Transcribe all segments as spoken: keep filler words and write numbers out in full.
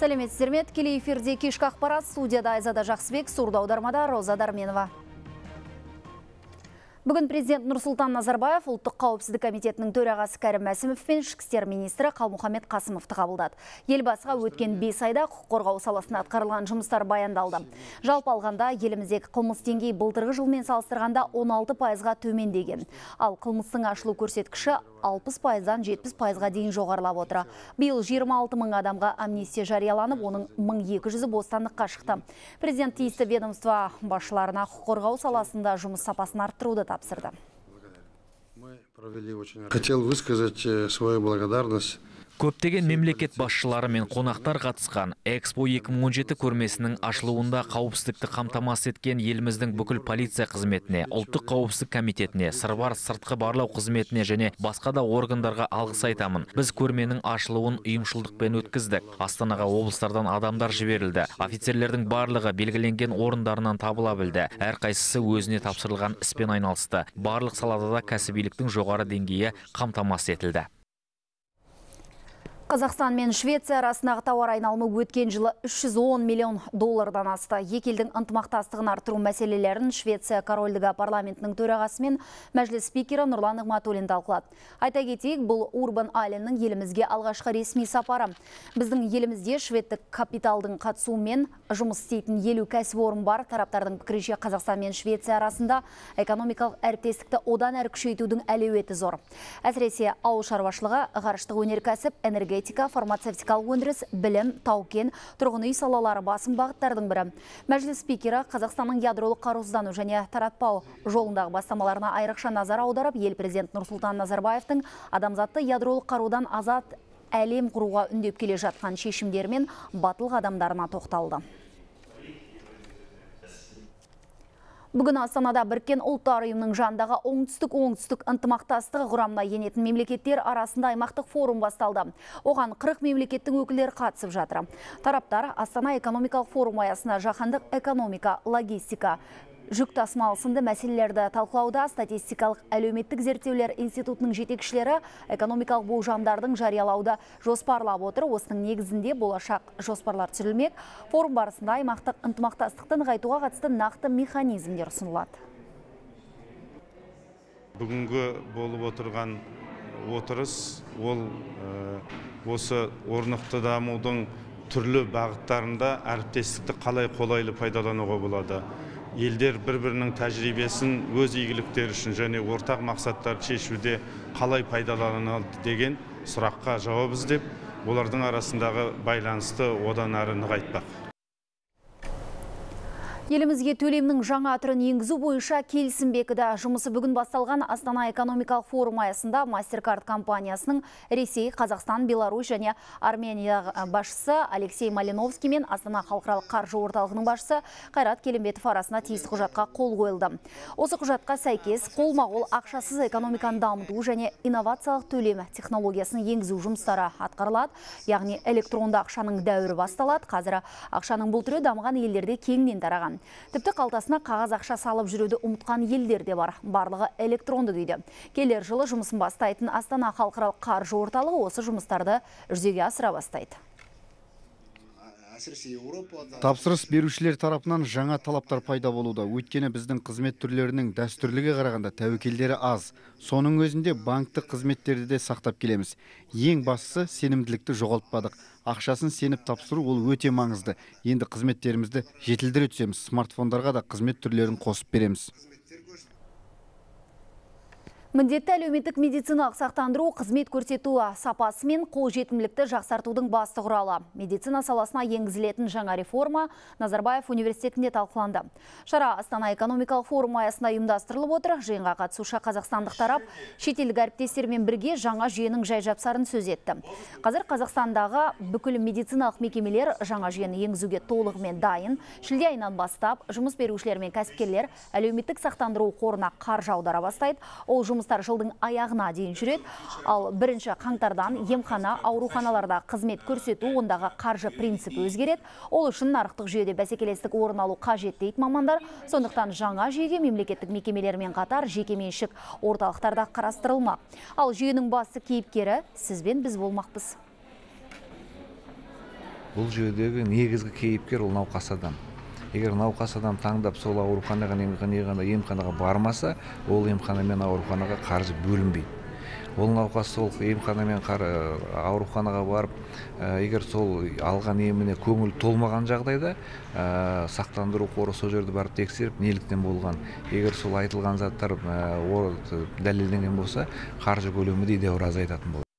Сәлеметсіздер ме? Тікелей эфирде кешкі ақпарат, студияда Айзада Жақсыбек, сурда аудармада Роза Дарменова. Бүгін президент Нұрсұлтан Назарбаев ұлттық қауіпсіздік комитетінің төрағасы Кәрім Мәсімов пен ішкі істер министрі Қалмұхаммед Қасымовты қабылдады. Елбасыға өткен бес айда құқық қорғау саласында атқарылған жұмыстар баяндалды. Жалпы алғанда еліміздегі қылмыс деңгейі былтырғы жылмен салыстырғанда он алты пайызға төмендеген. Ал қылмыстың ашылу көрсеткіші алпыс пайыздан жетпіс пайызға дейін жоғарылап отыр. Биыл жиырма алты мың адамға амнистия жарияланып, оның мың екі жүзі бостандыққа шықты. Президент тиісті ведомство басшыларына құқық қорғау саласында жұмыс сапасын арттыруды тапсырды. Хотел высказать свою благодарность. Көптеген мемлекет басшылары мен қонақтар қатысқан Экспо екі мың он жеті көрмесінің ашылуында қауіпсіздікті қамтамасыз еткен еліміздің бүкіл полиция қызметіне, ұлттық қауіпсіздік комитетіне, сырбар сыртқы барлау қызметіне және басқа да органдарға алғыс айтамын. Біз көрменің ашылуын ұйымшылдықпен өткіздік. Астанаға облыстардан адамдар жіберілді. Офицерлердің барлығы белгіленген орындарынан табыла білді. Әрқайсысы өзіне тапсырылған іспен айналысты. Барлық салада да кәсібиліктің жоғары деңгейі қамтамасыз етілді. Қазақстан мен Швеция арасындағы тауар айналымы өткен жылы үш жүз он миллион доллардан асты. Екі елдің ынтымақтастығын арттыру мәселелерін Швеция корольдігі парламентінің төрағасы мен мәжіліс спикері Нұрлан Нығматуллин талқылады. Айта кетейік, бұл Урбан Айленнің елімізге алғашқы ресми сапары. Біздің елімізде шведтік капиталдың қатысуымен жұмыс істейтін елу кәсіпорын бар. Тараптардың пікірінше Қазақстан мен Швеция арасында экономикалық әріптестікті одан әрі күшейтудің әлеуеті зор. Әсіресе ауыл шаруашылығы, ғарыштық өнеркәсіп, энергетика, фармацевтикалық өндіріс, білім, тау-кен, тұрғын үй салалары басым бағыттардың бірі. Мәжіліс спикері Қазақстанның ядролық қарусыздану және таратпау жолындағы бастамаларына айрықша назар аударып, ел президент Нұрсұлтан Назарбаевтың адамзатты ядролық қарудан азат әлем құруға үндеп келе жатқан шешімдері мен батыл қадамдарына тоқталды. Бүгін Астанада Біріккен ұлттар ұйымының жанындағы оңтүстік-оңтүстік ынтымақтастығы құрамына енетін мемлекеттер арасында аймақтық форум басталды. Оған қырық мемлекеттің өкілдері қатысып жатыр. Тараптар Астана экономикалық форум аясында жаһандық экономика, логистика, жүк тасымалы сынды мәселелерді талқылауда. Статистикалық әлеуметтік зерттеулер институтының жетекшілері экономикалық болжамдардың жариялауды жоспарлап отыр. Осының негізінде болашақ жоспарлар түсірілмек. Форум барысында аймақтық ынтымақтастықты нығайтуға қатысты нақты механизмдер ұсынылады. Бүгінгі болып отырған отырыс ол осы орнықты дамудың түрлі бағыттарында әріптестікті қалай қолайлы пайдалануға болады. Елдер бір-бірінің тәжірибесін өз игіліктері үшін және ортақ мақсаттарды шешуде қалай пайдаланылады деген сұраққа жауап іздеп, олардың арасындағы байланысты одан әрі нығайтпақ. Елімізге төлемнің жаңа түрін енгізу бойынша келісім бекіді. Жұмысы бүгін басталған Астана экономикалық форум аясында MasterCard компаниясының Ресей, Қазақстан, Беларусь және Армения басшысы Алексей Малиновский мен Астана халықаралық қаржы орталығының басшысы Қайрат Келімбетов арасында тиісті құжатқа қол қойылды. Осы құжатқа сәйкес қолма-қол ақшасыз экономиканы дамыту және инновациялық төлем технологиясын енгізу жұмыстары атқарылады. Яғни электронды ақшаның дәуірі басталады. Қазір ақшаның бұл түрі дамыған елдерде кеңінен тараған. Тіпті қалтасына қағаз ақша салып жүруді ұмытқан елдер де бар. Барлығы электронды күйде. Келер жылы жұмысын бастайтын Астана халықаралық қаржы орталығы осы жұмыстарды жүзеге асыра бастайды. Тапсырыс берушілер тарапынан жаңа талаптар пайда болуда. Өйткені біздің қызмет түрлерінің дәстүрліге қарағанда тәуекелдері аз. Соның өзінде банктық қызметтерді де сақтап келеміз. Ең бастысы сенімділікті жоғалтпадық. Ақшасын сеніп тапсыру ол өте маңызды. Енді қызметтерімізді жетілдіре түсеміз. Смартфондарға да қызмет түрлерін қосып береміз. Міндетті әлеуметтік медициналық сақтандыру қызмет көрсету сапасы мен қолжетімділікті жақсартудың басты құралы. Медицина саласына енгізілетін жаңа реформа Назарбаев университетінде талқыланды. Шара Астана экономикалық форум аясында ұйымдастырылып отыр. Жиынға қатысушы қазақстандық тарап шетелдік әріптестермен бірге жаңа жүйенің жай-жапсарын сөз етті. Қазір Қазақстандағы бүкіл медициналық мекемелер жаңа жүйені енгізуге толығымен дайын. Шілде айынан бастап жұмыс берушілер мен кәсіпкерлер әлеуметтік сақтандыру қорына қаржы аудара бастайды. Ол жұмыс жылдың аяғына дейін жүреді. Ал бірінші қаңтардан емхана, ауруханаларда қызмет көрсету, ондағы қаржы принципі өзгереді. Ол үшін нарықтық жүйеде бәсекелестік орын алу қажет дейді мамандар. Сондықтан жаңа жүйеге мемлекеттік мекемелермен қатар жекеменшік орталықтарда қарастырылмақ. Ал жүйенің басты кейіпкері сіз бен біз болмақпыз. Бұл жердегі негізгі кейіпкер ол науқас адам. Егер науқас адам таңдап сол ауруханаға емханаға бармаса, ол емхана мен ауруханаға қаржы бөлінбейді. Ол науқас сол емхана мен ауруханаға барып, егер сол алған еміне көңіл толмаған жағдайда, сақтандыру қоры сол жерді барып тексеріп, неліктен болған. Егер сол айтылған заттар дәлелденген болса, қаржы көлемі де едәуір азайтатын болады.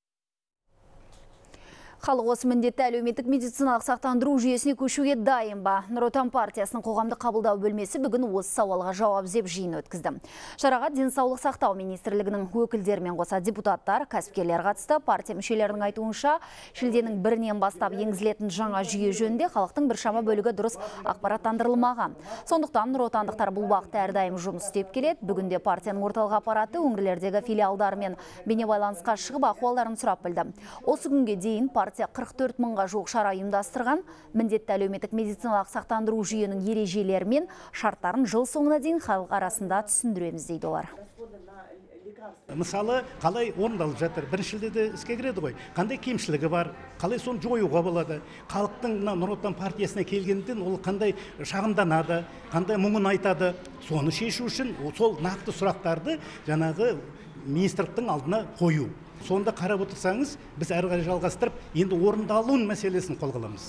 Халық осы міндетті әлеуметтік медициналық сақтандыру жүйесіне көшуге дайын ба? Нұр Отан партиясының қоғамдық қабылдау бөлмесі бүгін осы сауалға жауап іздеп жиын өткізді. Шараға денсаулық сақтау министрлігінің өкілдерімен қоса депутаттар, кәсіпкерлер қатысты. Партия мүшелерінің айтуынша, шілденің бірінен бастап енгізілетін жаңа жүйе жөнінде халықтың біршама бөлігі дұрыс ақпараттандырылмаған. Сондықтан нұр отандықтар бұл бағытта әрдайым жұмыс істеп келеді. Бүгінде партияның орталық аппараты өңірлердегі филиалдарымен бейнебайланысқа шығып ахуалдарын сұрап білді. Осы күнге дейін партия қырық төрт мыңға жуық шара ұйымдастырған. Міндетті әлеуметтік медициналық сақтандыру жүйенің ережелері мен шарттарын жыл соңына дейін халық арасында түсіндіреміз дейді олар. Мысалы, қалай орындалып жатыр? Біріншілде де іске кіреді ғой. Қандай кемшілігі бар? Қалай соны жоюға болады? Халықтың Нұр Отан партиясына келгенден ол қандай шағымданады, қандай мұңын айтады? Соны шешу үшін сол нақты сұрақтарды жаңағы министрліктің алдына қою. Сонда қарап отырсаңыз, біз әрі қарай жалғастырып, енді орындалуын мәселесін қолға аламыз.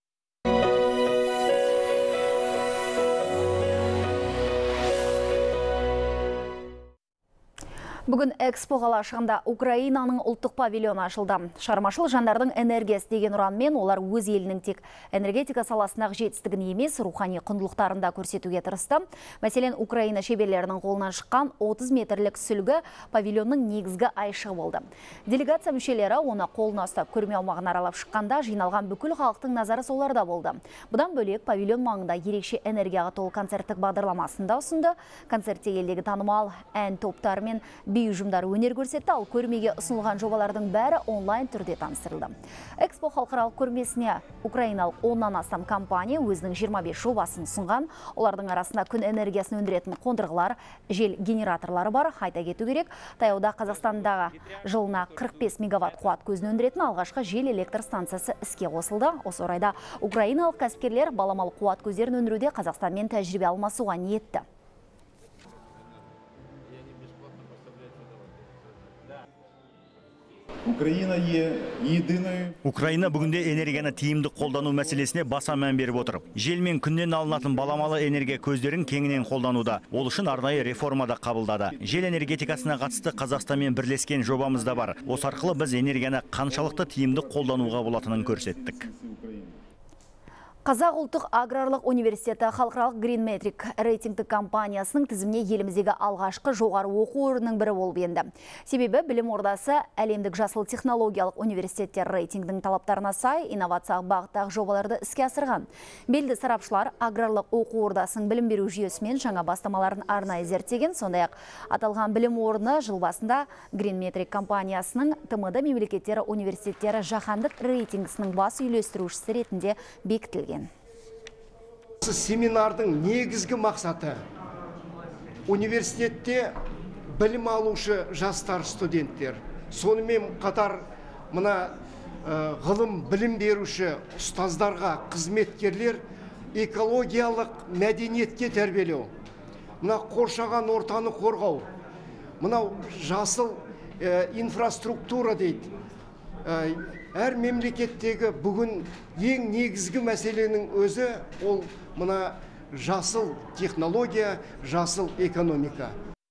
Бүгін Экспо қалашығында Украинаның ұлттық павильоны ашылды. Шығармашыл жандардың энергиясы деген ұранмен олар өз елінің тек энергетика саласындағы жетістігін емес, рухани құндылықтарын да көрсетуге тырысты. Мәселен, Украина шеберлерінің қолынан шыққан отыз метрлік сүлгі павильонның негізгі айшығы болды. Делегация мүшелері оны қолына ұстап көрме аумағын аралап шыққанда жиналған бүкіл халықтың назары соларда болды. Бұдан бөлек павильон маңында ерекше энергияға толы концерттік бағдарламасында ұсынды. Концертте елдегі танымал ән топтары мен би ұжымдары өнер көрсетті, ал көрмеге ұсынылған жобалардың бәрі онлайн түрде таныстырылды. Экспо халықаралық көрмесіне украиналық оннан астам компания өзінің жиырма бес жобасын ұсынған. Олардың арасында күн энергиясын өндіретін қондырғылар, жел генераторлары бар. Айта кету керек, таяуда Қазақстандағы жылына қырық бес мегаватт қуат көзін өндіретін алғашқы жел электр станциясы іске қосылды. Осы орайда украиналық кәсіпкерлер баламалы қуат көздерін өндіруде Қазақстанмен тәжірибе алмасуға ниетті. Украина е єдиною. Украина бүгінде энергияны тиімді қолдану мәселесіне баса мән беріп отыр. Жел мен күннен алынатын баламалы энергия көздерін кеңінен қолдануда. Ол үшін арнайы реформада қабылдады. Жел энергетикасына қатысты Қазақстанмен бірлескен жобамыз да бар. Осы арқылы біз энергияны қаншалықты тиімді қолдануға болатынын көрсеттік. Қазақ ұлттық аграрлық университеті халықаралық Greenmetric рейтингтік компаниясының тізіміне еліміздегі алғашқы жоғары оқу орнының бірі болып енді. Себебі білім ордасы әлемдік жасыл технологиялық университеттер рейтингінің талаптарына сай инновациялық бағыттағы жобаларды іске асырған. Белді сарапшылар аграрлық оқу ордасының білім беру жүйесімен жаңа бастамаларын арнайы зерттеген. Сондай-ақ аталған білім орны жыл басында Greenmetric компаниясының Т М Д мемлекеттері университеттері жаһандық рейтингісінің бас үйлестірушісі ретінде бекітілген. Семинардың негізгі мақсаты университетте білім алушы жастар студенттер, сонымен қатар мына ғылым білім беруші ұстаздарға қызметкерлер экологиялық мәдениетке тәрбиелеу, мына қоршаған ортаны қорғау, мынау жасыл инфраструктура дейді. Әр мемлекеттегі бүгін ең негізгі мәселенің өзі ол мына жасыл технология, жасыл экономика.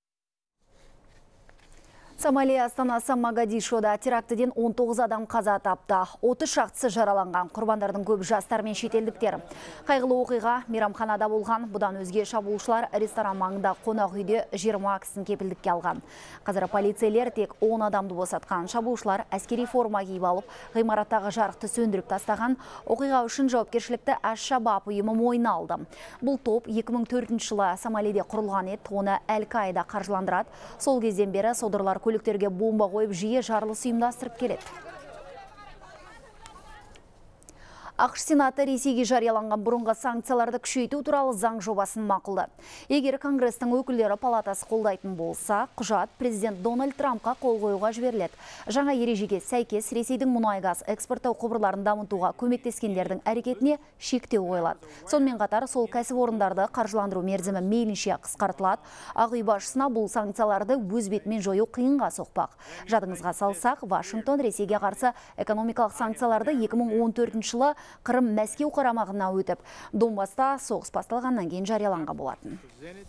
Сомали астанасы Могадишода терактіден он тоғыз адам қаза тапты. отыз шақтысы жараланған. Құрбандардың көбі жастар мен шетелдіктер. Қайғылы оқиға мейрамханада болған. Бұдан өзге шабуылшылар ресторан маңында қонақ үйде жиырма кісін кепілдікке алған. Қазір полицейлер тек он адамды босатқан. Шабуылшылар әскери форма киіп алып, ғимараттағы жарықты сөндіріп тастаған. Оқиға үшін жауапкершілікті Аш-Шабаб ұйымы мойнына алды. Бұл топ екі мың төртінші жылы Сомалиде құрылған еді. Оны Әл-Каида қаржыландырады. Сол кезден бері содырлар көліктерге бомба қойып жиі жарылыс ұйымдастырып келеді. ақш Сенаты Ресейге жарияланған бұрынғы санкцияларды күшейту туралы заң жобасын мақұлды. Егер Конгрестің өкілдері палатасы қолдайтын болса, құжат президент Дональд Трампқа қол қоюға жіберіледі. Жаңа ережеге сәйкес Ресейдің мұнай газ экспорттау құбырларын дамытуға көмектескендердің әрекетіне шектеу қойылады. Сонымен қатар сол кәсіпорындарды қаржыландыру мерзімі мейлінше қысқартылады. Ақ үй басшысына бұл санкцияларды өз бетімен жою қиынға соқпақ. Жадыңызға салсақ, Вашингтон Ресейге қарсы экономикалық санкцияларды екі мың он төртінші жылы Қырым Мәскеу қарамағына өтіп, Донбаста соғыс басталғаннан кейін жарияланған болатын.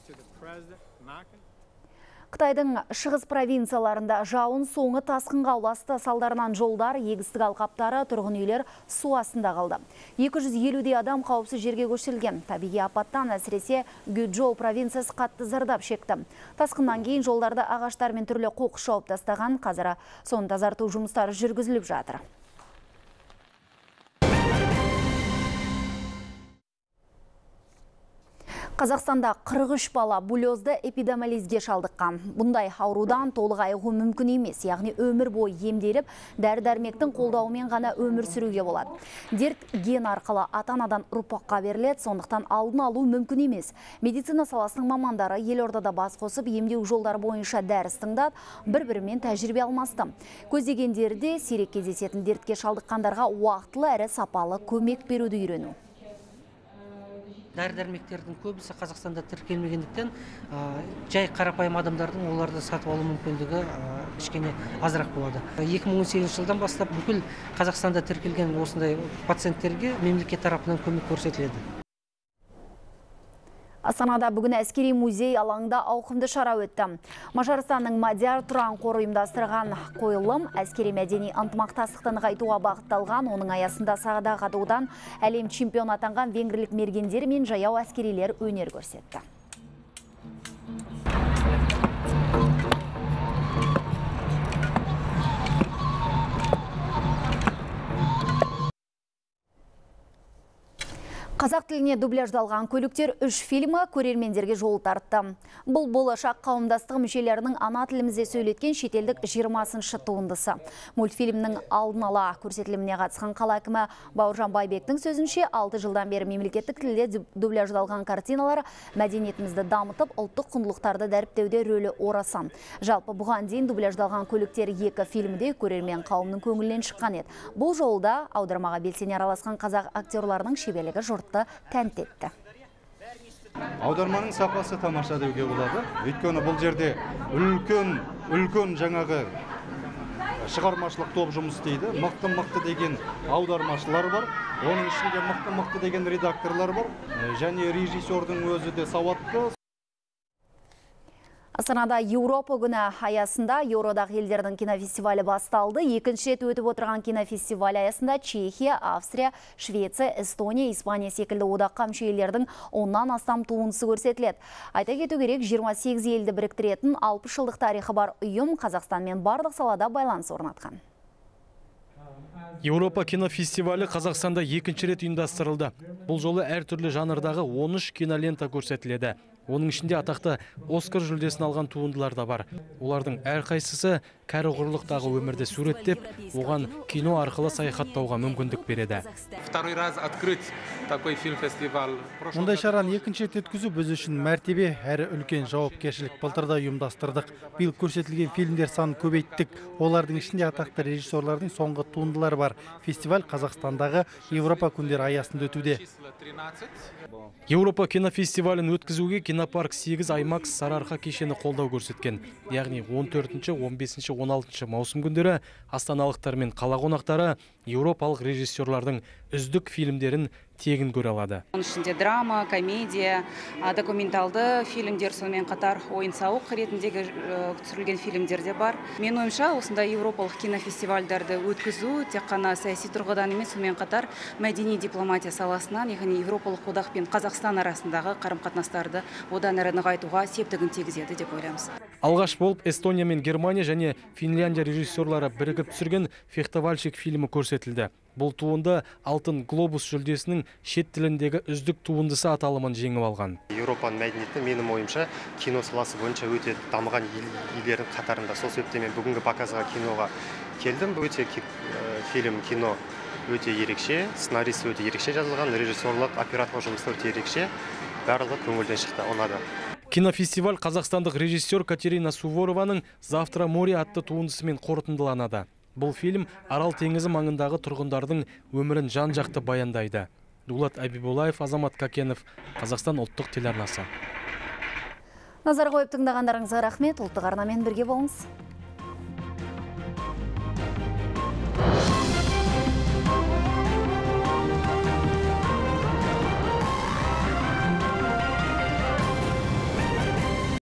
Қытайдың шығыс провинцияларында жауын соңы тасқынға ұласты, салдарынан жолдар, егістік алқаптары, тұрғын үйлер су астында қалды. екі жүз елудей адам қауіпсіз жерге көшірілген. Табиғи апаттан әсіресе Гюджоу провинциясы қатты зардап шекті. Тасқыннан кейін жолдарды ағаштар мен түрлі қоқыс жауып тастаған, қазір соны тазарту жұмыстары жүргізіліп жатыр. Қазақстанда қырық үш бала булезді эпидемиолизге шалдыққан. Бұндай аурудан толық айығу мүмкін емес, яғни өмір бойы емделіп, дәрі-дәрмектің қолдауымен ғана өмір сүруге болады. Дерт ген арқылы ата-анадан ұрпаққа беріледі, сондықтан алдын алу мүмкін емес. Медицина саласының мамандары елордада бас қосып, емдеу жолдары бойынша дәріс тыңдады, бір-бірімен тәжірибе алмасты. Көздегендерде сирек кездесетін дертке шалдыққандарға уақытылы әрі сапалы көмек беруді үйрену. Дәрі-дәрмектердің көбісі Қазақстанда тіркелмегендіктен, жай қарапайым адамдардың оларды сатып алу мүмкіндігі кішкене азырақ болады. екі мың он сегізінші жылдан бастап бүкіл Қазақстанда тіркелген осындай пациенттерге мемлекет тарапынан көмек көрсетіледі. Астанада бүгін әскери музей алаңында ауқымды шара өтті. Мажарстанның Мадияр Тұран қоры ұйымдастырған қойылым әскери мәдени ынтымақтастықты нығайтуға бағытталған. Оның аясында сағадақ атудан әлем чемпион атанған венгрлік мергендер мен жаяу әскерилер өнер көрсетті. Қазақ тіліне дубляждалған көліктер үш фильмі көрермендерге жол тартты. Бұл болашақ қауымдастығы мүшелерінің ана тілімізде сөйлеткен шетелдік жиырмасыншы туындысы. Мультфильмнің алдын ала көрсетіліміне қатысқан қала әкімі Бауыржан Байбектің сөзінше, алты жылдан бері мемлекеттік тілде дубляждалған картиналар мәдениетімізді дамытып, ұлттық құндылықтарды дәріптеуде рөлі орасан. Жалпы бұған дейін дубляждалған көліктер екі фильмде көрермен қауымның көңілінен шыққан еді. Бұл жолда аудармаға белсене араласқан қазақ актерларының шеберлігі жұртты тәнті етті. Аударманың сапасы тамаша деуге болады. Өйткені бұл жерде үлкен үлкен жаңағы шығармашылық топ жұмыс істейді. Мықты-мықты деген аудармашылар бар. Оның ішінде мықты-мықты деген редакторлар бар. Және режиссердің өзі де сауатты. Астанада Еуропа күні аясында Еуродағы елдердің кинофестивалі басталды. Екінші рет өтіп отырған кинофестиваль аясында Чехия, Австрия, Швеция, Эстония, Испания секілді одаққа мүше елдердің оннан астам туындысы көрсетіледі. Айта кету керек, жиырма сегіз елді біріктіретін алпыс жылдық тарихы бар ұйым Қазақстанмен барлық салада байланыс орнатқан. Еуропа кинофестивалі Қазақстанда екінші рет ұйымдастырылды. Бұл жолы әртүрлі жанрдағы он үш кинолента көрсетіледі. Оның ішінде атақты Оскар жүлдесін алған туындылар да бар. Олардың әрқайсысы кәрі құрлықтағы өмірді суреттеп, оған кино арқылы саяхаттауға мүмкіндік береді. Мұндай шараны екінші рет өткізу біз үшін мәртебе әрі үлкен жауапкершілік. Былтырда ұйымдастырдық. Биыл көрсетілген фильмдер санын көбейттік. Олардың ішінде атақты режиссерлардың соңғы туындылары бар. Фестиваль Қазақстандағы Еуропа күндері аясында өтуде. Еуропа кинофестивалін өткізуге Кинопарк сегіз аймақ Сарыарқа кешені қолдау көрсеткен. Яғни он төртінші, он бесінші, он алтыншы маусым күндері астаналықтар мен қала қонақтары еуропалық режиссерлардың үздік фильмдерін тегін көре алады. Оның ішінде драма, комедия, документалды фильмдер, сонымен қатар ойын-сауық ретіндегі түсірілген фильмдер де бар. Мен ойымша, осындай еуропалық кинофестивальдарды өткізу тек қана саяси тұрғыдан емес, сонымен қатар мәдени дипломатия саласынан, яғни еуропалық одақ пен Қазақстан арасындағы қарым-қатынастарды одан әрі нығайтуға септігін тигізеді деп ойлаймыз. Алғаш болып Эстония мен Германия және Финляндия режиссерлары бірігіп түсірген «Фехтовальщик» фильмі көрсетілді. Бұл туынды Алтын глобус жүлдесінің шет тіліндегі үздік туындысы аталымын жеңіп алған. Еуропаның мәдениеті менің ойымша кино саласы бойынша өте дамыған елдердің қатарында. Сол себептен мен бүгінгі показға киноға келдім. Өте фильм, кино өте ерекше, сценарийсі өте ерекше жазылған, режиссерлық, операторлық жұмысы өте ерекше. Барлығы көңілден шықты, ұнады. Кинофестиваль қазақстандық режиссер Катерина Суворованың «Завтра море» атты туындысымен қорытындыланады. Бұл фильм Арал теңізі маңындағы тұрғындардың өмірін жан-жақты баяндайды. Дулат Абибулаев, Азамат Какенов, Қазақстан ұлттық телеарнасы. Назар қойып тыңдағандарыңызға рахмет. Ұлттық арнамен бірге болыңыз.